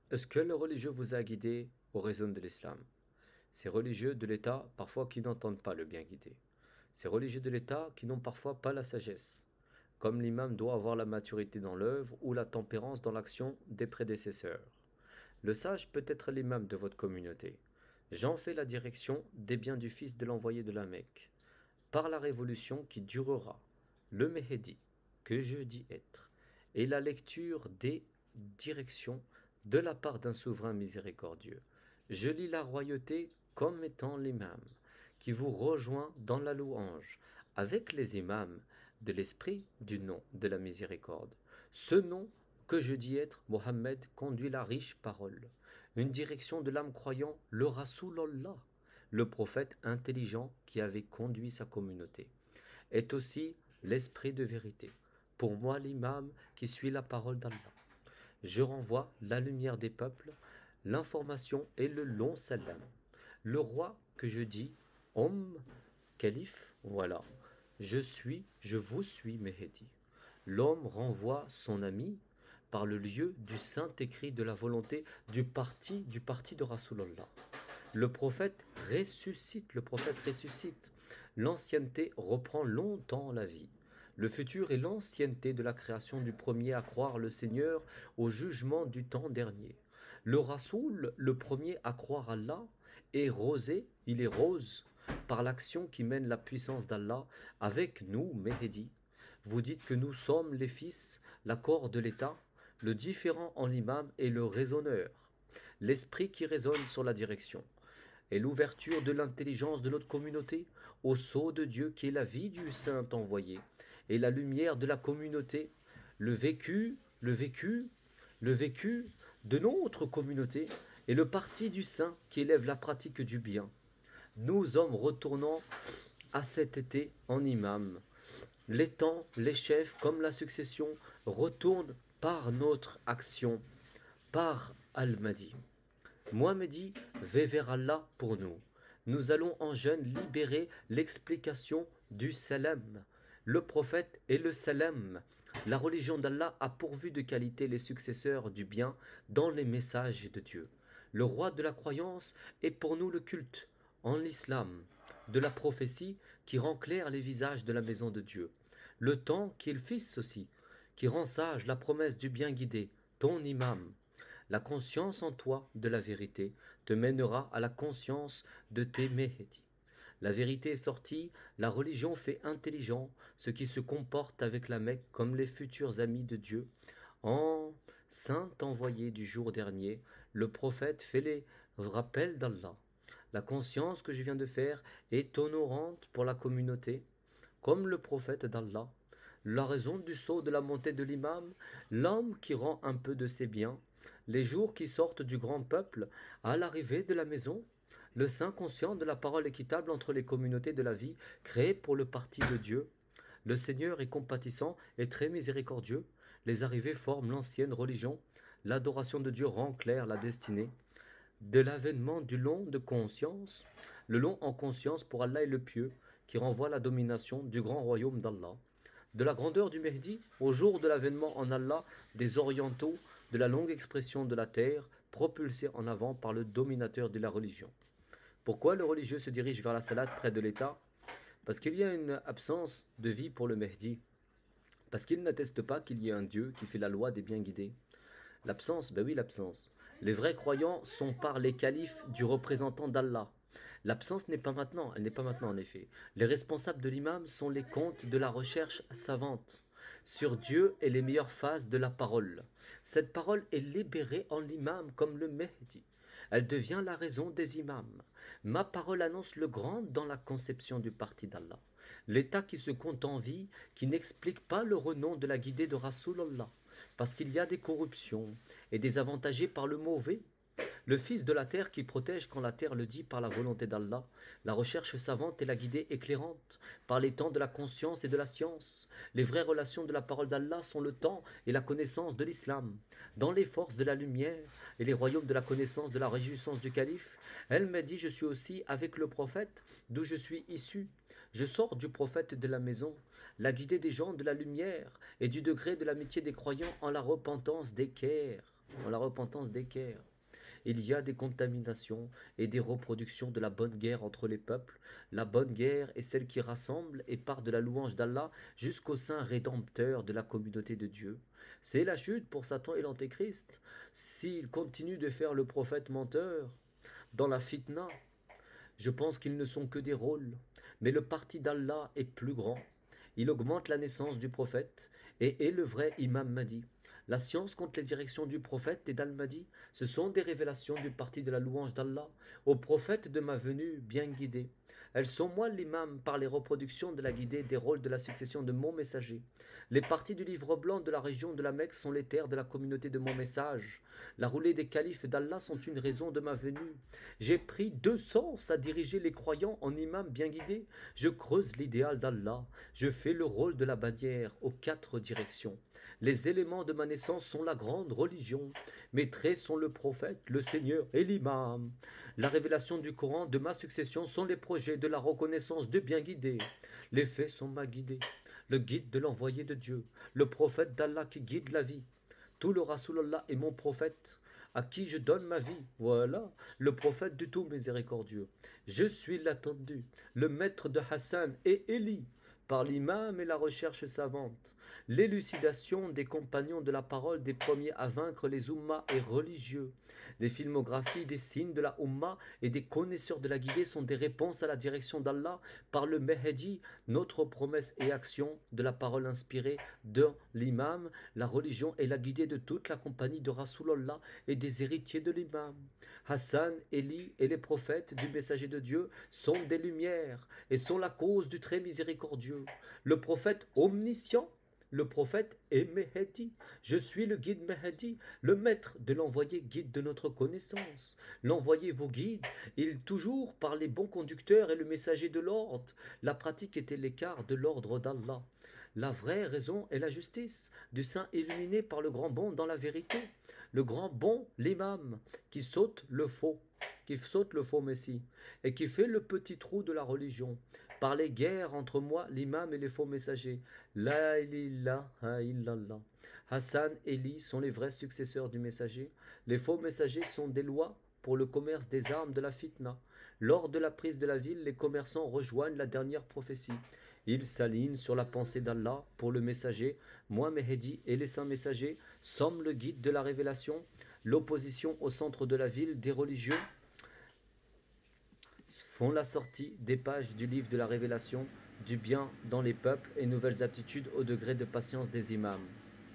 Est-ce que le religieux vous a guidé au raison de l'islam? Ces religieux de l'État, parfois qui n'entendent pas le bien guider. Ces religieux de l'État qui n'ont parfois pas la sagesse. Comme l'imam doit avoir la maturité dans l'œuvre ou la tempérance dans l'action des prédécesseurs. Le sage peut être l'imam de votre communauté. J'en fais la direction des biens du fils de l'envoyé de la Mecque. Par la révolution qui durera, le Mehdi, que je dis être, et la lecture des directions de la part d'un souverain miséricordieux. Je lis la royauté comme étant l'imam, qui vous rejoint dans la louange, avec les imams de l'esprit du nom de la miséricorde. Ce nom que je dis être, Mohammed, conduit la riche parole, une direction de l'âme croyant, le Rasulallah, le prophète intelligent qui avait conduit sa communauté, est aussi l'esprit de vérité. Pour moi, l'imam qui suit la parole d'Allah. Je renvoie la lumière des peuples, l'information et le long salam. Le roi que je dis, homme, calife, voilà. Je vous suis, Mehdi. L'homme renvoie son ami par le lieu du saint écrit de la volonté du parti de Rasulallah. Le prophète ressuscite. L'ancienneté reprend longtemps la vie. Le futur est l'ancienneté de la création du premier à croire le Seigneur au jugement du temps dernier. Le Rasoul, le premier à croire Allah, est rosé, il est rose, par l'action qui mène la puissance d'Allah avec nous, Mehdi. Vous dites que nous sommes les fils, l'accord de l'État, le différent en l'imam et le raisonneur, l'esprit qui résonne sur la direction et l'ouverture de l'intelligence de notre communauté au sceau de Dieu qui est la vie du saint envoyé et la lumière de la communauté, le vécu, le vécu, le vécu de notre communauté et le parti du saint qui élève la pratique du bien. Nous hommes retournant à cet été en imam. Les temps, les chefs comme la succession retournent par notre action, par Al-Mahdi. Mohammedi va vers Allah pour nous. Nous allons en jeûne libérer l'explication du salam. Le prophète est le salam. La religion d'Allah a pourvu de qualité les successeurs du bien dans les messages de Dieu. Le roi de la croyance est pour nous le culte, en l'islam, de la prophétie qui rend clair les visages de la maison de Dieu. Le temps qui est le fils aussi, qui rend sage la promesse du bien guidé, ton imam. La conscience en toi de la vérité te mènera à la conscience de tes Mehdi. La vérité est sortie, la religion fait intelligent ceux qui se comportent avec la Mecque comme les futurs amis de Dieu. En saint envoyé du jour dernier, le prophète fait les rappels d'Allah. La conscience que je viens de faire est honorante pour la communauté, comme le prophète d'Allah. La raison du saut de la montée de l'imam, l'homme qui rend un peu de ses biens, les jours qui sortent du grand peuple à l'arrivée de la maison, le saint conscient de la parole équitable entre les communautés de la vie créées pour le parti de Dieu. Le Seigneur est compatissant et très miséricordieux. Les arrivées forment l'ancienne religion. L'adoration de Dieu rend claire la destinée. De l'avènement du long de conscience, le long en conscience pour Allah est le pieux, qui renvoie la domination du grand royaume d'Allah. De la grandeur du Mehdi au jour de l'avènement en Allah des orientaux, de la longue expression de la terre, propulsée en avant par le dominateur de la religion. Pourquoi le religieux se dirige vers la salade près de l'État? Parce qu'il y a une absence de vie pour le Mehdi. Parce qu'il n'atteste pas qu'il y ait un Dieu qui fait la loi des bien guidés. L'absence, ben oui, l'absence. Les vrais croyants sont par les califes du représentant d'Allah. L'absence n'est pas maintenant, elle n'est pas maintenant en effet. Les responsables de l'imam sont les contes de la recherche savante sur Dieu et les meilleures phases de la parole. Cette parole est libérée en l'imam comme le Mehdi. Elle devient la raison des imams. Ma parole annonce le grand dans la conception du parti d'Allah. L'État qui se compte en vie, qui n'explique pas le renom de la guidée de Rasulallah, parce qu'il y a des corruptions et des avantagés par le mauvais. Le Fils de la terre qui protège quand la terre le dit par la volonté d'Allah, la recherche savante et la guidée éclairante par les temps de la conscience et de la science. Les vraies relations de la parole d'Allah sont le temps et la connaissance de l'islam. Dans les forces de la lumière et les royaumes de la connaissance de la réjouissance du calife, elle m'a dit je suis aussi avec le prophète d'où je suis issu. Je sors du prophète de la maison, la guidée des gens de la lumière et du degré de l'amitié des croyants en la repentance des Caire. dans la repentance d'équerre. Il y a des contaminations et des reproductions de la bonne guerre entre les peuples. La bonne guerre est celle qui rassemble et part de la louange d'Allah jusqu'au saint rédempteur de la communauté de Dieu. C'est la chute pour Satan et l'Antéchrist. S'il continue de faire le prophète menteur dans la fitna, je pense qu'ils ne sont que des rôles. Mais le parti d'Allah est plus grand. Il augmente la naissance du prophète et est le vrai imam Mahdi. La science contre les directions du prophète et d'Al-Mahdi, ce sont des révélations du parti de la louange d'Allah, au prophète de ma venue bien guidé. Elles sont moi l'imam par les reproductions de la guidée des rôles de la succession de mon messager. Les parties du livre blanc de la région de la Mecque sont les terres de la communauté de mon message. La roulée des califes d'Allah sont une raison de ma venue. J'ai pris 2 sens à diriger les croyants en imam bien guidé. Je creuse l'idéal d'Allah. Je fais le rôle de la bannière aux 4 directions. Les éléments de ma naissance sont la grande religion. Mes traits sont le prophète, le Seigneur et l'imam. La révélation du Coran de ma succession sont les projets de la reconnaissance de bien guidé. Les faits sont ma guidée, le guide de l'envoyé de Dieu, le prophète d'Allah qui guide la vie. Tout le Rasulallah est mon prophète, à qui je donne ma vie. Voilà, le prophète du tout miséricordieux. Je suis l'attendu, le maître de Hassan et Élie, par l'imam et la recherche savante, l'élucidation des compagnons de la parole des premiers à vaincre les ummas et religieux. Les filmographies des signes de la umma et des connaisseurs de la guidée sont des réponses à la direction d'Allah par le Mehdi, notre promesse et action de la parole inspirée de l'imam, la religion et la guidée de toute la compagnie de Rasulallah et des héritiers de l'imam. Hassan, Élie et les prophètes du messager de Dieu sont des lumières et sont la cause du très miséricordieux. Le prophète omniscient, le prophète est Mehdi. Je suis le guide Mehdi, le maître de l'envoyé guide de notre connaissance. L'envoyé vous guide, il toujours par les bons conducteurs et le messager de l'ordre. La pratique était l'écart de l'ordre d'Allah. La vraie raison est la justice du saint illuminé par le grand bon dans la vérité. Le grand bon, l'imam, qui saute le faux messie, et qui fait le petit trou de la religion. Par les guerres entre moi, l'imam et les faux messagers. La ilaha illallah. Hassan et Élie sont les vrais successeurs du messager. Les faux messagers sont des lois pour le commerce des armes de la fitna. Lors de la prise de la ville, les commerçants rejoignent la dernière prophétie. Ils s'alignent sur la pensée d'Allah pour le messager. Moi, Mehdi et les saints messagers sommes le guide de la révélation. L'opposition au centre de la ville des religieux font la sortie des pages du livre de la révélation, du bien dans les peuples et nouvelles aptitudes au degré de patience des imams.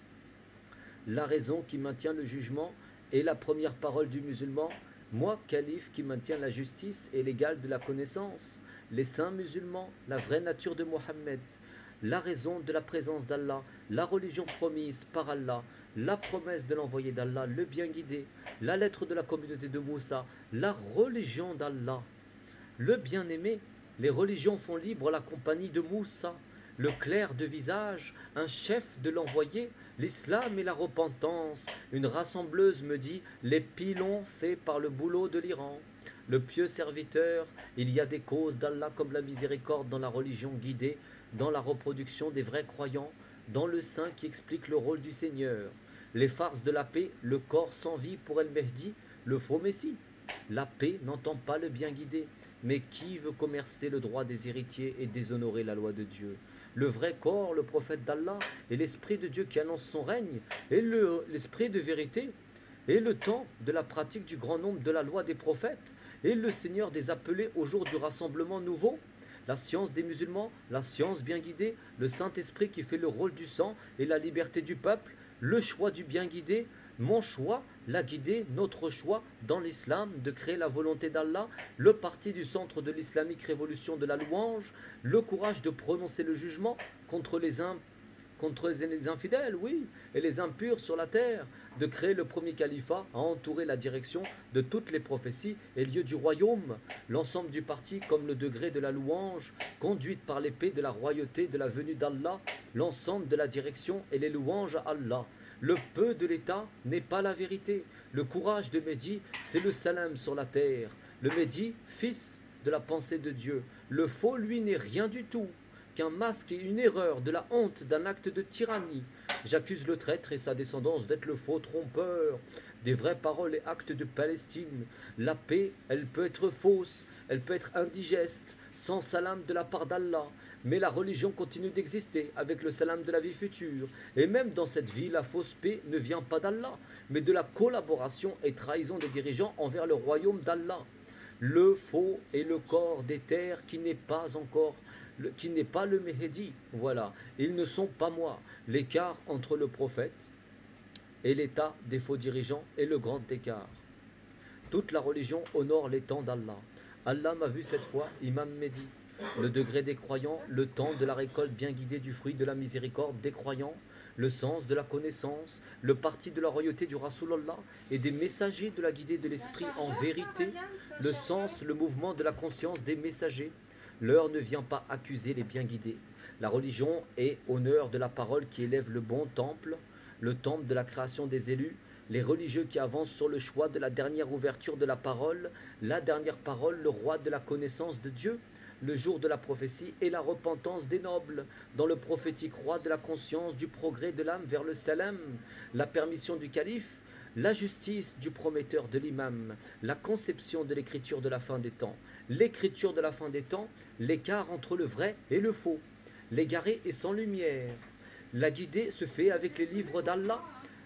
La raison qui maintient le jugement est la première parole du musulman. Moi, calife qui maintient la justice et l'égal de la connaissance, les saints musulmans, la vraie nature de Mohammed, la raison de la présence d'Allah, la religion promise par Allah, la promesse de l'envoyé d'Allah, le bien guidé, la lettre de la communauté de Moussa, la religion d'Allah, le bien-aimé. Les religions font libre la compagnie de Moussa, le clair de visage, un chef de l'envoyé, l'islam et la repentance. Une rassembleuse me dit les pilons faits par le boulot de l'Iran. Le pieux serviteur, il y a des causes d'Allah comme la miséricorde dans la religion guidée, dans la reproduction des vrais croyants, dans le saint qui explique le rôle du Seigneur. Les farces de la paix, le corps sans vie pour El-Mehdi, le faux Messie. La paix n'entend pas le bien guidé, mais qui veut commercer le droit des héritiers et déshonorer la loi de Dieu? Le vrai corps, le prophète d'Allah, et l'esprit de Dieu qui annonce son règne, et l'esprit de vérité, et le temps de la pratique du grand nombre de la loi des prophètes, et le Seigneur des appelés au jour du rassemblement nouveau, la science des musulmans, la science bien guidée, le Saint-Esprit qui fait le rôle du sang et la liberté du peuple, le choix du bien guidé, mon choix l'a guidé, notre choix dans l'islam de créer la volonté d'Allah, le parti du centre de l'islamique révolution de la louange, le courage de prononcer le jugement contre les infidèles, oui, et les impurs sur la terre, de créer le premier califat, à entourer la direction de toutes les prophéties et lieux du royaume, l'ensemble du parti comme le degré de la louange, conduite par l'épée de la royauté de la venue d'Allah, l'ensemble de la direction et les louanges à Allah. Le peu de l'État n'est pas la vérité. Le courage de Mehdi, c'est le salam sur la terre. Le Mehdi, fils de la pensée de Dieu. Le faux, lui, n'est rien du tout qu'un masque et une erreur de la honte d'un acte de tyrannie. J'accuse le traître et sa descendance d'être le faux trompeur des vraies paroles et actes de Palestine. La paix, elle peut être fausse, elle peut être indigeste, sans salam de la part d'Allah. Mais la religion continue d'exister avec le salam de la vie future. Et même dans cette vie, la fausse paix ne vient pas d'Allah, mais de la collaboration et trahison des dirigeants envers le royaume d'Allah. Le faux est le corps des terres qui n'est pas encore, qui n'est pas le Mehdi. Voilà, ils ne sont pas moi. L'écart entre le prophète et l'état des faux dirigeants est le grand écart. Toute la religion honore les temps d'Allah. Allah m'a vu cette fois, Imam Mehdi. Le degré des croyants, le temps de la récolte bien guidée du fruit de la miséricorde des croyants, le sens de la connaissance, le parti de la royauté du Rasulallah et des messagers de la guidée de l'esprit en vérité, le sens, le mouvement de la conscience des messagers. L'heure ne vient pas accuser les bien guidés. La religion est honneur de la parole qui élève le bon temple, le temple de la création des élus, les religieux qui avancent sur le choix de la dernière ouverture de la parole, la dernière parole, le roi de la connaissance de Dieu, le jour de la prophétie et la repentance des nobles, dans le prophétique roi de la conscience, du progrès de l'âme vers le salam, la permission du calife, la justice du prometteur de l'imam, la conception de l'écriture de la fin des temps, l'écriture de la fin des temps, l'écart entre le vrai et le faux, l'égaré et sans lumière. La guidée se fait avec les livres d'Allah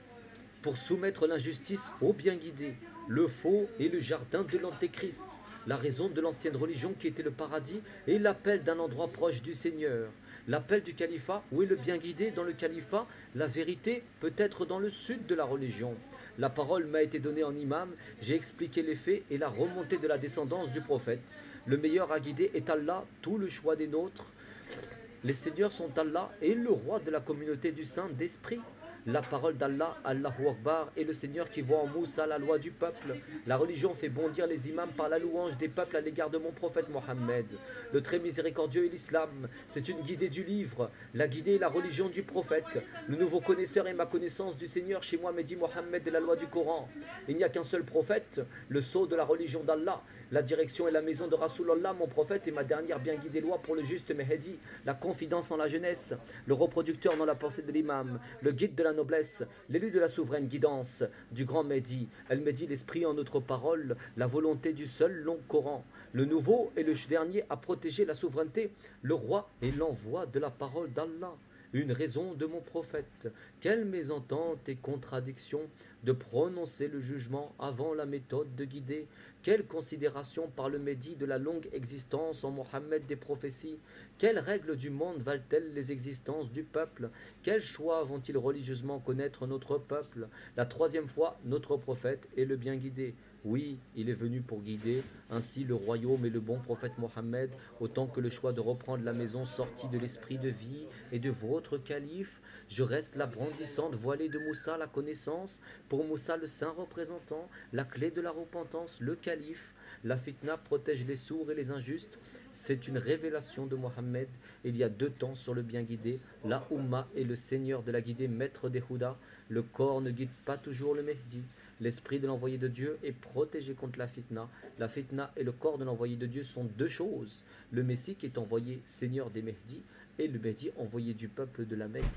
pour soumettre l'injustice au bien guidé, le faux et le jardin de l'antéchrist, la raison de l'ancienne religion qui était le paradis et l'appel d'un endroit proche du Seigneur. L'appel du califat, où est le bien guidé dans le califat? La vérité peut être dans le sud de la religion. La parole m'a été donnée en imam, j'ai expliqué les faits et la remontée de la descendance du prophète. Le meilleur à guider est Allah, tout le choix des nôtres. Les seigneurs sont Allah et le roi de la communauté du Saint d'Esprit. La parole d'Allah, Allahu Akbar, est le Seigneur qui voit en Moussa la loi du peuple. La religion fait bondir les imams par la louange des peuples à l'égard de mon prophète Mohammed. Le très miséricordieux est l'islam, c'est une guidée du livre. La guidée est la religion du prophète. Le nouveau connaisseur est ma connaissance du Seigneur chez moi, Mehdi Mohammed de la loi du Coran. Il n'y a qu'un seul prophète, le sceau de la religion d'Allah. La direction est la maison de Rasulallah, mon prophète, et ma dernière bien guidée loi pour le juste Mehdi. La confidence en la jeunesse, le reproducteur dans la pensée de l'imam, le guide de la noblesse, l'élu de la souveraine guidance du grand Mehdi. El Mehdi, l'esprit en notre parole, la volonté du seul long Coran. Le nouveau et le dernier à protéger la souveraineté, le roi et l'envoi de la parole d'Allah. Une raison de mon prophète. Quelle mésentente et contradiction de prononcer le jugement avant la méthode de guider. Quelle considération par le Mehdi de la longue existence en Mohammed des prophéties. Quelles règles du monde valent-elles les existences du peuple? Quels choix vont-ils religieusement connaître notre peuple? La troisième fois, notre prophète est le bien guidé. Oui, il est venu pour guider ainsi le royaume et le bon prophète Mohammed, autant que le choix de reprendre la maison sortie de l'esprit de vie et de votre calife. Je reste la brandissante voilée de Moussa, la connaissance, pour Moussa le saint représentant, la clé de la repentance, le calife. La fitna protège les sourds et les injustes. C'est une révélation de Mohammed. Il y a 2 temps sur le bien guidé. La Ummah est le seigneur de la guidée, maître des Houdas. Le corps ne guide pas toujours le Mehdi. L'esprit de l'envoyé de Dieu est protégé contre la fitna. La fitna et le corps de l'envoyé de Dieu sont 2 choses. Le Messie qui est envoyé seigneur des Mehdi et le Mehdi envoyé du peuple de la Mecque.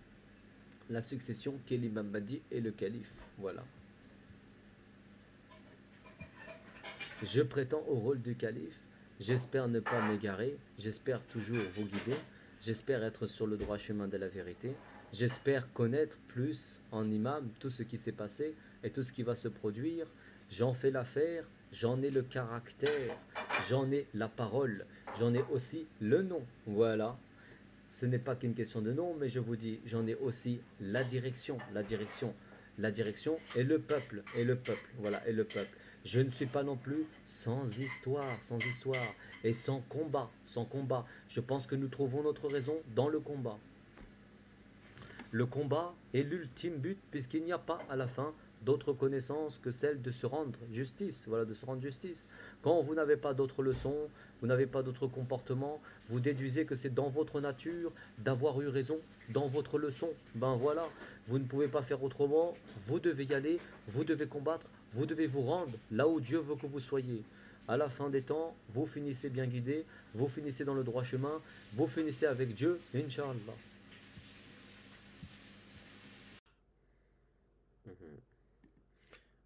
La succession qui est l'imam Mahdi et le calife. Voilà. Je prétends au rôle du calife. J'espère ne pas m'égarer. J'espère toujours vous guider. J'espère être sur le droit chemin de la vérité. J'espère connaître plus en imam tout ce qui s'est passé et tout ce qui va se produire. J'en fais l'affaire, j'en ai le caractère, j'en ai la parole, j'en ai aussi le nom. Voilà. Ce n'est pas qu'une question de nom, mais je vous dis, j'en ai aussi la direction. La direction est le peuple, voilà, et le peuple. Je ne suis pas non plus sans histoire, et sans combat, Je pense que nous trouvons notre raison dans le combat. Le combat est l'ultime but, puisqu'il n'y a pas à la fin d'autre connaissance que celle de se rendre justice. Voilà, de se rendre justice. Quand vous n'avez pas d'autres leçons, vous n'avez pas d'autres comportements, vous déduisez que c'est dans votre nature d'avoir eu raison, dans votre leçon. Ben voilà, vous ne pouvez pas faire autrement, vous devez y aller, vous devez combattre, vous devez vous rendre là où Dieu veut que vous soyez. À la fin des temps, vous finissez bien guidé, vous finissez dans le droit chemin, vous finissez avec Dieu, Inch'Allah.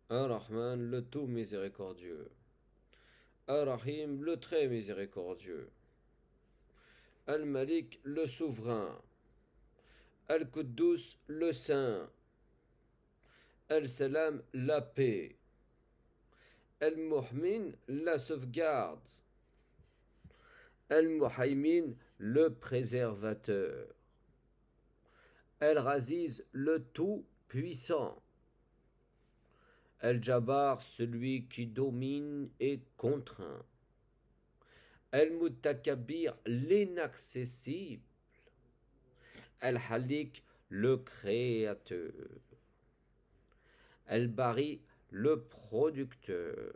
Ar-Rahman, le tout miséricordieux. Ar-Rahim, le très miséricordieux. Al-Malik, le souverain. Al-Quddus, le saint. Al-Salam, la paix. Al-Muhmin, la sauvegarde. Al-Muhaymin, le préservateur. Al-Raziz, le tout-puissant. Al-Jabbar, celui qui domine et contraint. Al-Mutakabir, l'inaccessible. Al-Halik, le créateur. Al-Bari, le producteur.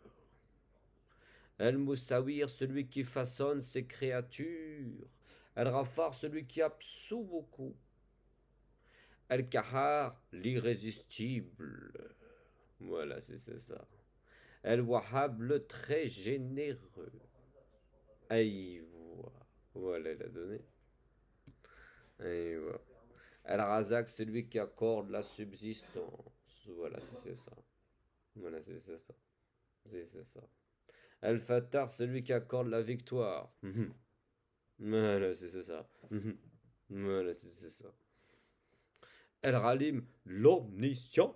Al-Moussawir, celui qui façonne ses créatures. Al-Rafar, celui qui absout beaucoup. Al-Kahar, l'irrésistible. Voilà, c'est ça. Al-Wahhab, le très généreux. Aïwa. Voilà, il a donné. Aïwa. Al-Razak, celui qui accorde la subsistance. Voilà, c'est ça. Voilà, c'est ça. C'est ça. Al-Fattar, celui qui accorde la victoire. Voilà, c'est ça. Voilà, c'est ça. Al-Ralim, l'omniscient.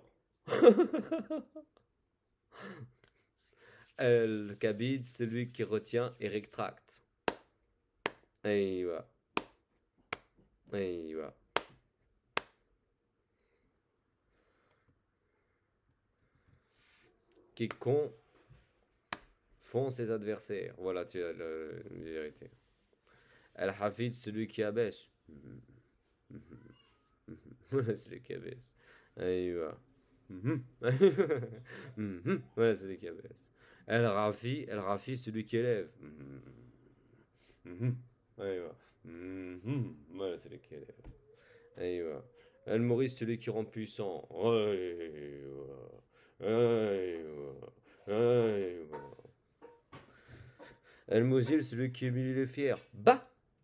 Al-Kabid, celui qui retient et rétracte. Aïwa. Aïwa. Qui confond ses adversaires. Voilà, tu as la vérité. Al-Hafid, celui qui abaisse. Voilà, celui qui abaisse. Aïwa. Voilà, celui qui abaisse. Al-Rafi, celui qui élève. Aïwa. Voilà, celui qui élève. Aïwa. Al-Maurice, celui qui rend puissant. Aïwa. Aïwa. Aïwa. Al-Muzil, celui qui humilie les fiers. Bah!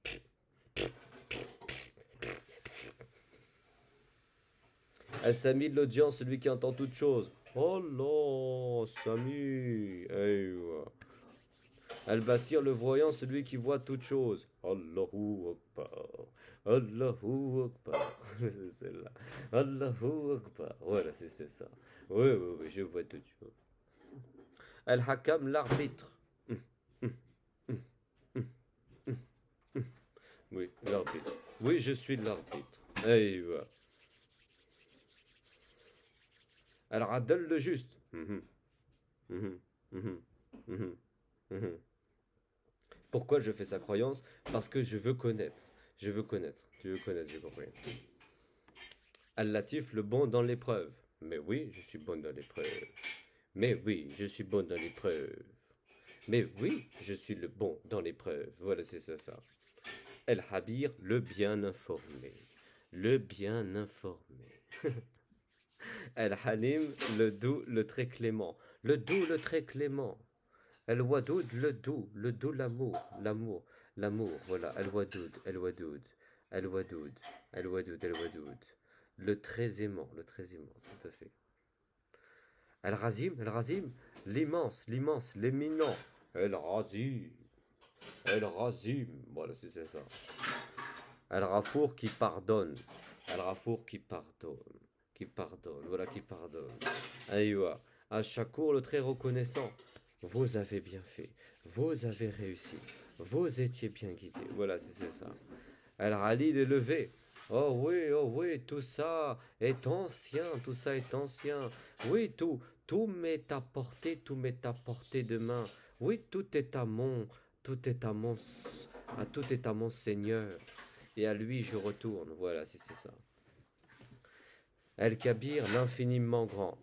Al-Sami, l'audience, celui qui entend toutes choses. Oh là, Sami. Aïwa. Al-Basir, le voyant, celui qui voit toutes choses. Allahu Akbar. Allahu Akbar. C'est celle-là. Allahu Akbar. Voilà, c'est ça. Oui, je vois toutes choses. Al-Hakam, l'arbitre. Oui, l'arbitre. Oui, je suis l'arbitre. Aïwa. Al-Adal, le juste. Pourquoi je fais sa croyance? Parce que je veux connaître. Je veux connaître. Tu veux connaître, j'ai compris. Al-Latif, le bon dans l'épreuve. Mais oui, je suis bon dans l'épreuve. Mais oui, je suis bon dans l'épreuve. Mais oui, je suis le bon dans l'épreuve. Voilà, c'est ça. El-Habir, le bien informé. Le bien informé. El-Halim, le doux, le très clément. Le doux, le très clément. El-Wadoud, le doux, l'amour, voilà. El-Wadoud. Le très aimant, tout à fait. El-Razim, l'immense, l'éminent. El-Razim, voilà, c'est ça. Al-Rafour qui pardonne. Voilà, qui pardonne. Aïwa. Al-Shakour, le très reconnaissant. Vous avez bien fait, vous avez réussi, vous étiez bien guidé. Voilà, c'est ça. Al-Rali, l'élevé. Oh oui, tout ça est ancien. Oui, tout m'est apporté, de main. Oui, tout est à mon Seigneur. Et à lui je retourne. Voilà, c'est ça. Al-Kabir, l'infiniment grand.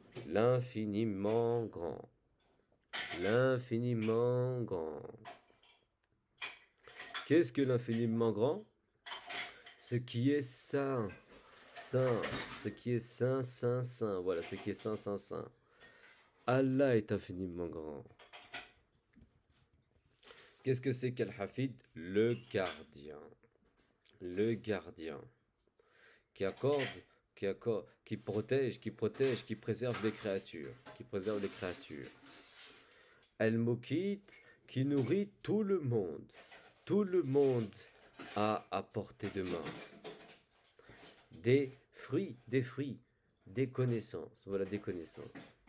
Qu'est-ce que l'infiniment grand? Ce qui est saint. Ce qui est saint. Voilà, ce qui est saint. Allah est infiniment grand. Qu'est-ce que c'est qu'Al-Hafid? Le gardien. Qui accorde qui protège, qui préserve les créatures. Qui préserve les créatures. Al-Muqit, qui nourrit tout le monde. Tout le monde a à portée de main. Des fruits, des connaissances. Voilà, des connaissances.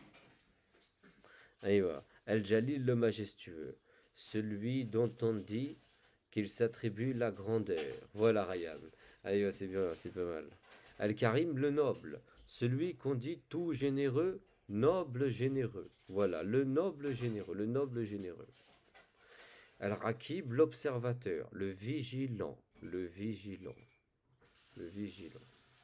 Aïwa. Al-Jalil, le majestueux. Celui dont on dit qu'il s'attribue la grandeur. Voilà, Rayam. Aïwa, c'est bien, c'est pas mal. Al-Karim, le noble. Celui qu'on dit tout généreux, noble généreux. Voilà, le noble généreux, le noble généreux. Al-Rakib, l'observateur, le vigilant, le vigilant, le vigilant.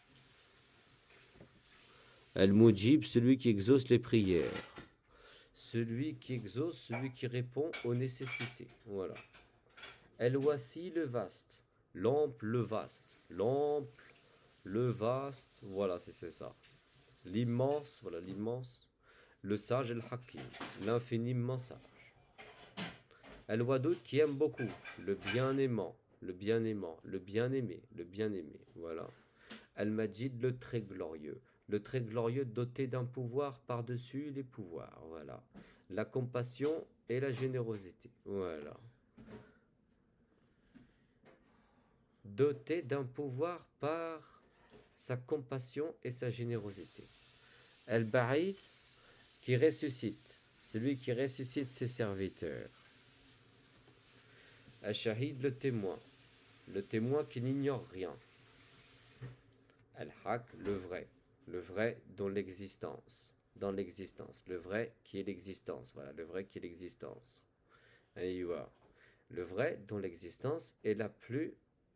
Al-Mujib, celui qui exauce les prières. Celui qui exauce, celui qui répond aux nécessités. Voilà. Al-Wasi, le vaste. L'ample, le vaste. L'ample, le vaste. Voilà, c'est ça. L'immense, voilà, l'immense. Le sage, Al-Hakim. L'infiniment sage. Al-Wadoud, qui aime beaucoup. Le bien-aimant. Le bien-aimant. Le bien-aimé. Le bien-aimé. Voilà. Al-Majid, le très glorieux. Le très glorieux doté d'un pouvoir par-dessus les pouvoirs. Voilà. La compassion et la générosité. Voilà. Doté d'un pouvoir par sa compassion et sa générosité. Al-Ba'is, qui ressuscite. Celui qui ressuscite ses serviteurs. Al-Shahid, le témoin. Le témoin qui n'ignore rien. Al-Haq, le vrai. Le vrai dans l'existence. Dans l'existence. Le vrai qui est l'existence. Voilà, le vrai qui est l'existence. Aïwa. Le vrai dont l'existence est la plus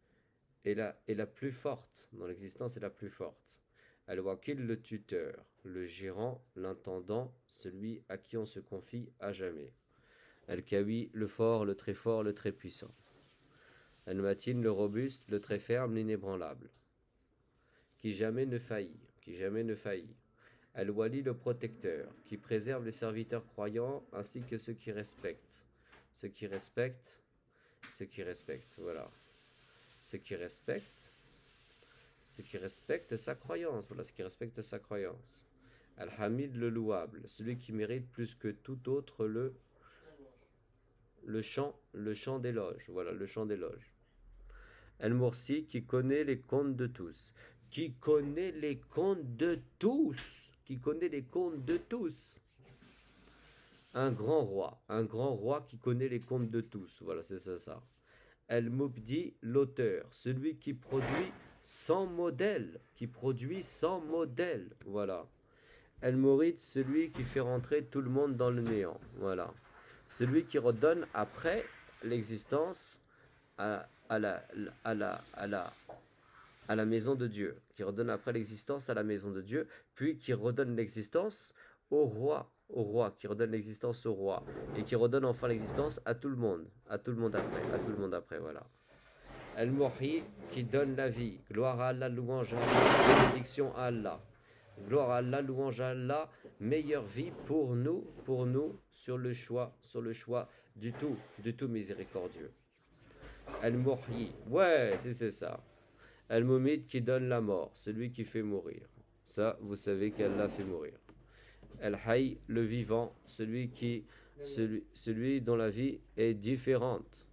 forte. Dans l'existence est la plus forte. Al-Wakil, le tuteur. Le gérant, l'intendant, celui à qui on se confie à jamais. Al-Kawi, le fort, le très puissant. Al-Matin, le robuste, le très ferme, l'inébranlable. Qui jamais ne faillit. Al-Wali, le protecteur, qui préserve les serviteurs croyants ainsi que ceux qui respectent. Ceux qui respectent, voilà. Ceux qui respectent sa croyance, voilà, ceux qui respectent sa croyance. Al-Hamid, le louable, celui qui mérite plus que tout autre le chant d'éloge, voilà, le chant d'éloge. Al-Mursi, qui connaît les comptes de tous. Qui connaît les comptes de tous. Un grand roi qui connaît les comptes de tous. Voilà, c'est ça. Al-Mubdi, l'auteur, celui qui produit sans modèle. Voilà. Al-Murid, celui qui fait rentrer tout le monde dans le néant. Voilà. Celui qui redonne après l'existence à la maison de Dieu, qui redonne après l'existence à la maison de Dieu, puis qui redonne l'existence au roi, qui redonne l'existence au roi, et qui redonne enfin l'existence à tout le monde après, voilà. Al-Muhi, qui donne la vie, gloire à Allah, louange à Allah, bénédiction à Allah. Gloire à Allah, louange à Allah, meilleure vie pour nous, sur le choix du tout miséricordieux. Al-Muhyi, ouais, c'est ça. Al-Mumid, qui donne la mort, celui qui fait mourir. Ça, vous savez qu'Allah fait mourir. Al-Hayy, le vivant, celui dont la vie est différente.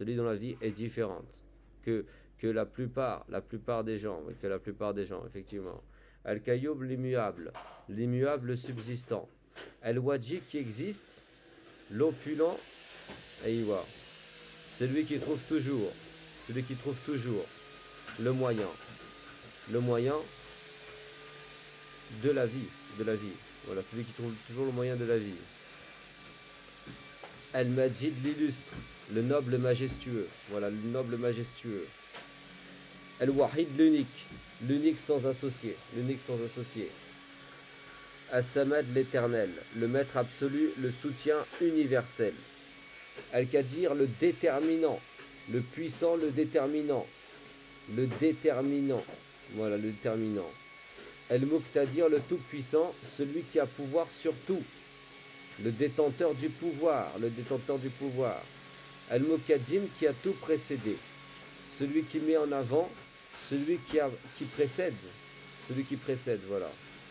Que la plupart des gens, effectivement. Al-Kayoub, l'immuable, le subsistant. Al-Wajid, qui existe, l'opulent, Aïwa, celui qui trouve toujours le moyen de la vie. Voilà, celui qui trouve toujours le moyen de la vie. Al-Majid, l'illustre, le noble majestueux. Voilà, le noble majestueux. Al-Wahid, l'unique sans associé. As-Samad, l'éternel, le maître absolu, le soutien universel. Al-Qadir, le déterminant, le puissant, le déterminant. Voilà, le déterminant. Al-Muqtadir, le tout-puissant, celui qui a pouvoir sur tout. Le détenteur du pouvoir. Al-Muqaddim, qui a tout précédé. Celui qui met en avant, celui qui précède. celui qui précède, voilà.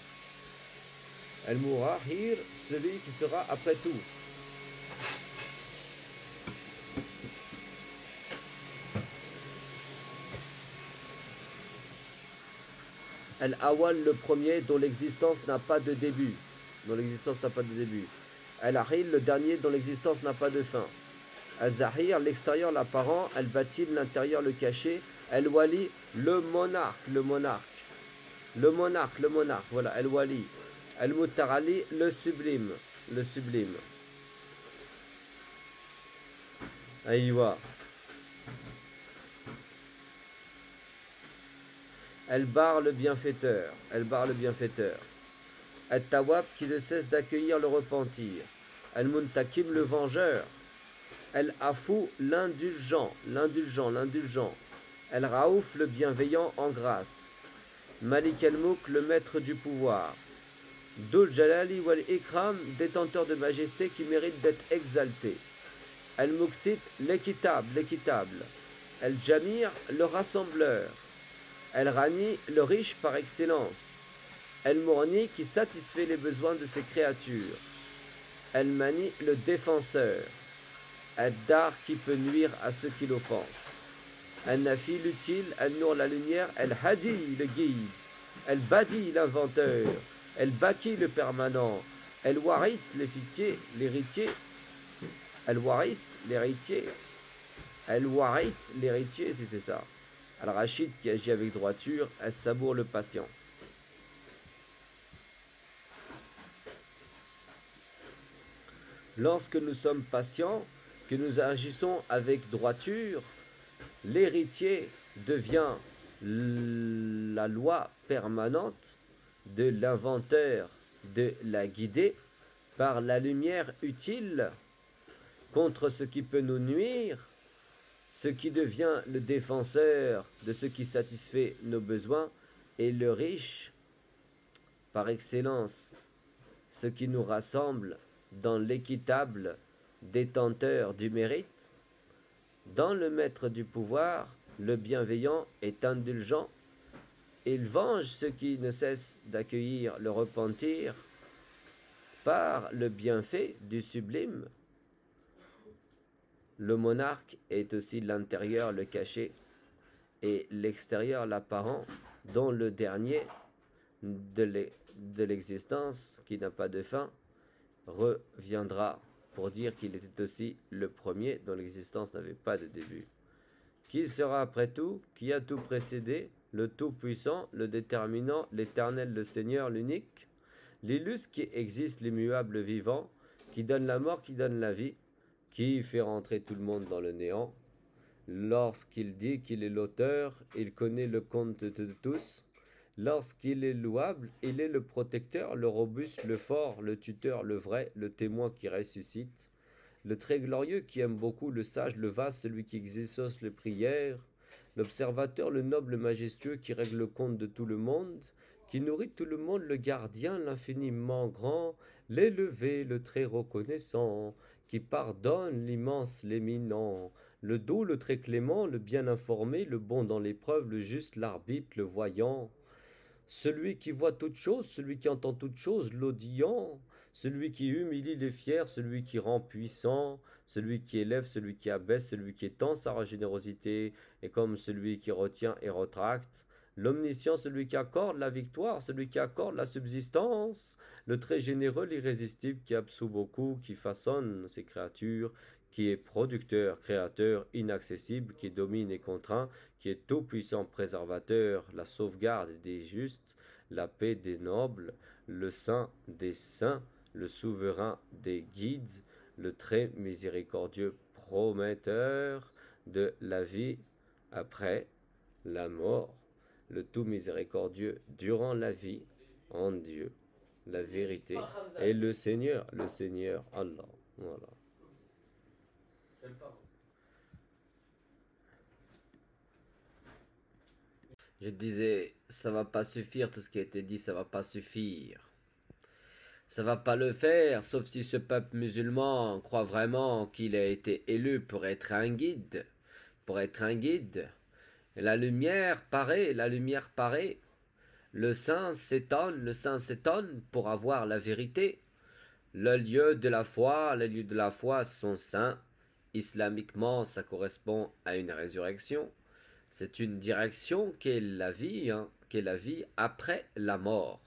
Al-Murahir, celui qui sera après tout. Al-Awal, le premier dont l'existence n'a pas de début. Dont l'existence n'a pas de début. Al-Ahil, le dernier dont l'existence n'a pas de fin. Al-Zahir, l'extérieur, l'apparent. Al-Batin, l'intérieur, le caché. Al-Wali, le monarque, le monarque. Le monarque, le monarque, voilà, Al-Wali. Al-Mutarali, le sublime, le sublime. Aïwa. Al-Bar, le bienfaiteur. Al-Bar, le bienfaiteur. Al-Tawab, qui ne cesse d'accueillir le repentir. Al-Muntakim, le vengeur. Al-Afou, l'indulgent, l'indulgent, l'indulgent. Al-Raouf, le bienveillant en grâce. Malik al-Mouk, le maître du pouvoir. Dul Jalali wal Ikram, détenteur de majesté qui mérite d'être exalté. Al-Muqsit, l'équitable, l'équitable. Al-Jamir, le rassembleur. Al-Rani, le riche par excellence. Al-Mourni, qui satisfait les besoins de ses créatures. Al-Mani, le défenseur. Al-Dar, qui peut nuire à ceux qui l'offensent. Al-Nafi, l'utile. Al-Nour, la lumière. Al-Hadi, le guide. Al-Badi, l'inventeur. Al-Baki, le permanent. Al-Warit, l'héritier. Al-Waris, l'héritier. Al-Warit, l'héritier, si c'est ça. Al-Rachid, qui agit avec droiture. Al-Sabour, le patient. Lorsque nous sommes patients, que nous agissons avec droiture, l'héritier devient la loi permanente de l'inventeur de la guider par la lumière utile contre ce qui peut nous nuire, ce qui devient le défenseur de ce qui satisfait nos besoins, et le riche par excellence, ce qui nous rassemble dans l'équitable détenteur du mérite. Dans le maître du pouvoir, le bienveillant est indulgent. Il venge ceux qui ne cessent d'accueillir le repentir par le bienfait du sublime. Le monarque est aussi l'intérieur, le caché, et l'extérieur, l'apparent, dont le dernier de l'existence, qui n'a pas de fin, reviendra pour dire qu'il était aussi le premier dont l'existence n'avait pas de début. Qui sera après tout, qui a tout précédé, le Tout-Puissant, le Déterminant, l'Éternel, le Seigneur, l'Unique, l'illustre qui existe, l'immuable vivant, qui donne la mort, qui donne la vie, qui fait rentrer tout le monde dans le néant. Lorsqu'il dit qu'il est l'auteur, il connaît le compte de tous. Lorsqu'il est louable, il est le protecteur, le robuste, le fort, le tuteur, le vrai, le témoin qui ressuscite, le très glorieux qui aime beaucoup, le sage, le vaste, celui qui exauce les prières, l'observateur, le noble, le majestueux qui règle le compte de tout le monde, qui nourrit tout le monde, le gardien, l'infiniment grand, l'élevé, le très reconnaissant, qui pardonne l'immense, l'éminent, le doux, le très clément, le bien informé, le bon dans l'épreuve, le juste, l'arbitre, le voyant, celui qui voit toutes choses, celui qui entend toutes choses, l'audient, celui qui humilie les fiers, celui qui rend puissant, celui qui élève, celui qui abaisse, celui qui étend sa générosité, et comme celui qui retient et retracte, l'omniscient, celui qui accorde la victoire, celui qui accorde la subsistance, le très généreux, l'irrésistible, qui absout beaucoup, qui façonne ses créatures, qui est producteur, créateur, inaccessible, qui domine et contraint, qui est tout-puissant préservateur, la sauvegarde des justes, la paix des nobles, le saint des saints, le souverain des guides, le très miséricordieux prometteur de la vie après la mort, le tout miséricordieux durant la vie en Dieu, la vérité, et le Seigneur Allah. Voilà. Je disais, ça va pas suffire, tout ce qui a été dit, ça va pas suffire. Ça va pas le faire, sauf si ce peuple musulman croit vraiment qu'il a été élu pour être un guide. Pour être un guide. Et la lumière paraît, le saint s'étonne pour avoir la vérité. Le lieu de la foi, les lieux de la foi sont saints. Islamiquement, ça correspond à une résurrection. C'est une direction qu'est la vie, qu'est la vie après la mort.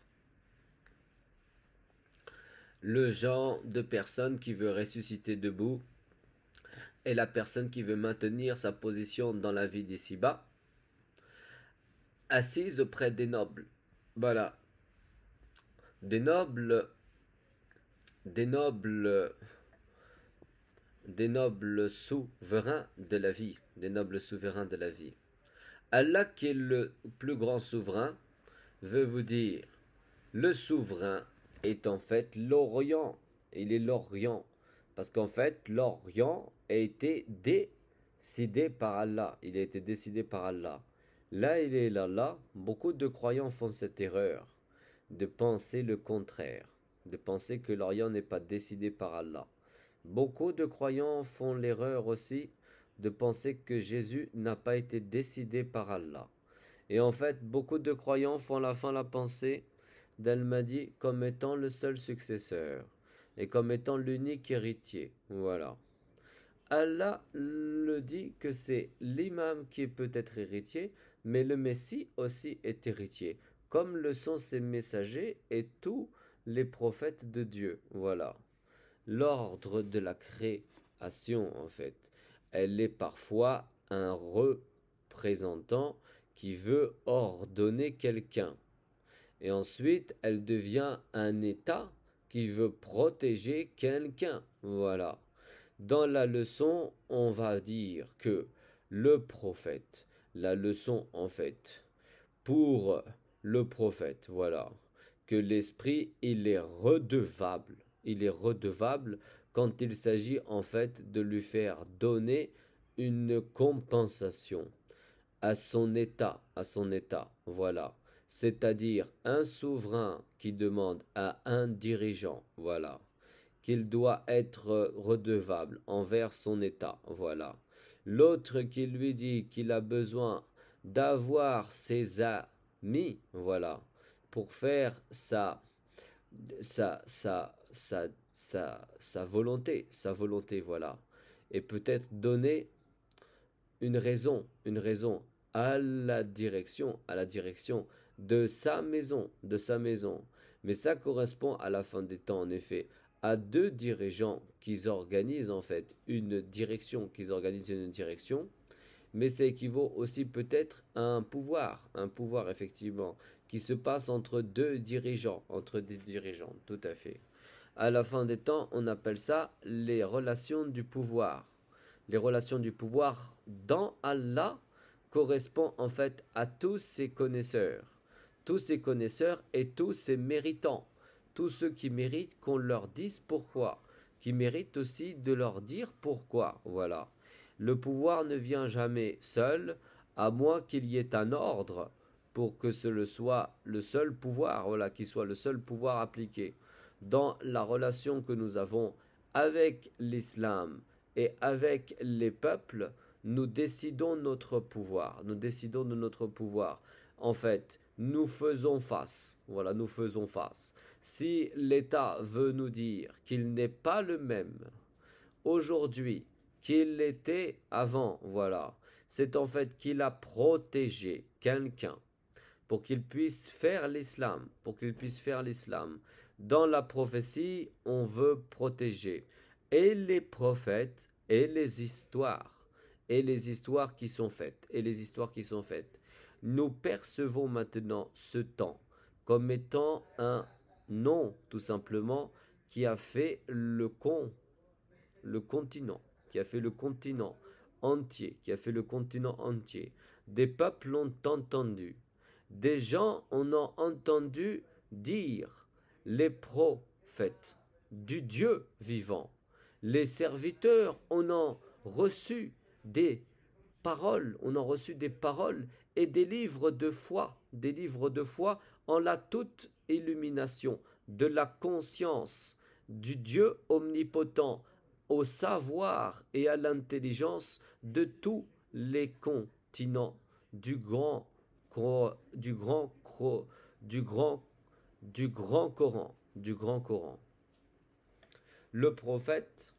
Le genre de personne qui veut ressusciter debout est la personne qui veut maintenir sa position dans la vie d'ici-bas, assise auprès des nobles. Voilà. Des nobles, des nobles, des nobles souverains de la vie, des nobles souverains de la vie. Allah, qui est le plus grand souverain, veut vous dire, le souverain est en fait l'Orient. Il est l'Orient. Parce qu'en fait, l'Orient a été décidé par Allah. Il a été décidé par Allah. Là, il est là. Beaucoup de croyants font cette erreur de penser le contraire, de penser que l'Orient n'est pas décidé par Allah. Beaucoup de croyants font l'erreur aussi de penser que Jésus n'a pas été décidé par Allah. Et en fait, beaucoup de croyants font la pensée d'Al-Mahdi comme étant le seul successeur et comme étant l'unique héritier. Voilà. Allah le dit que c'est l'imam qui est peut-être héritier, mais le Messie aussi est héritier, comme le sont ses messagers et tous les prophètes de Dieu. Voilà. L'ordre de la création, en fait, elle est parfois un représentant qui veut ordonner quelqu'un. Et ensuite, elle devient un État qui veut protéger quelqu'un. Voilà. Dans la leçon, on va dire que le prophète, la leçon en fait, pour le prophète, voilà, que l'esprit, il est redevable quand il s'agit en fait de lui faire donner une compensation à son état, voilà. C'est-à-dire un souverain qui demande à un dirigeant, voilà, qu'il doit être redevable envers son état, voilà. L'autre qui lui dit qu'il a besoin d'avoir ses amis, voilà, pour faire sa volonté, voilà. Et peut-être donner une raison à la direction de sa maison. Mais ça correspond à la fin des temps, en effet, à deux dirigeants qui organisent en fait une direction, mais ça équivaut aussi peut-être à un pouvoir effectivement, qui se passe entre des dirigeants, tout à fait. À la fin des temps, on appelle ça les relations du pouvoir. Les relations du pouvoir dans Allah correspondent en fait à tous ces connaisseurs et tous ces méritants, tous ceux qui méritent qu'on leur dise pourquoi, qui méritent aussi de leur dire pourquoi, voilà. Le pouvoir ne vient jamais seul, à moins qu'il y ait un ordre pour que ce soit le seul pouvoir, voilà, qui soit le seul pouvoir appliqué. Dans la relation que nous avons avec l'islam et avec les peuples, nous décidons de notre pouvoir. En fait, nous faisons face. Voilà, nous faisons face. Si l'État veut nous dire qu'il n'est pas le même aujourd'hui qu'il l'était avant, voilà, c'est en fait qu'il a protégé quelqu'un pour qu'il puisse faire l'islam, Dans la prophétie, on veut protéger et les prophètes et les histoires qui sont faites. Nous percevons maintenant ce temps comme étant un nom, tout simplement, qui a fait le continent, entier. Des peuples l'ont entendu. Des gens en ont entendu dire les prophètes du Dieu vivant. Les serviteurs en ont reçu des paroles, et des livres de foi, en la toute illumination de la conscience du Dieu omnipotent, au savoir et à l'intelligence de tous les continents du grand du grand, du grand Coran, du grand Coran. Le prophète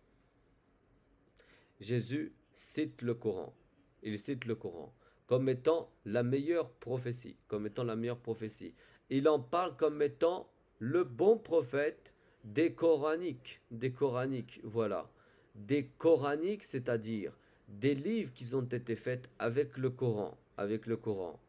Jésus cite le Coran. Il cite le Coran comme étant la meilleure prophétie, comme étant la meilleure prophétie. Il en parle comme étant le bon prophète des coraniques, voilà. Des coraniques, c'est-à-dire des livres qui ont été faits avec le Coran, avec le Coran.